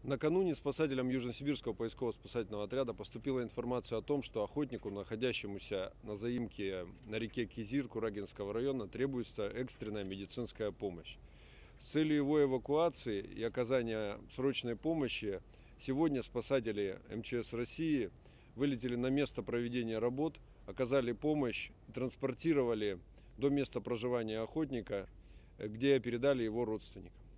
Накануне спасателям Южно-Сибирского поисково-спасательного отряда поступила информация о том, что охотнику, находящемуся на заимке на реке Кизир Курагинского района, требуется экстренная медицинская помощь. С целью его эвакуации и оказания срочной помощи сегодня спасатели МЧС России вылетели на место проведения работ, оказали помощь и транспортировали до места проживания охотника, где передали его родственникам.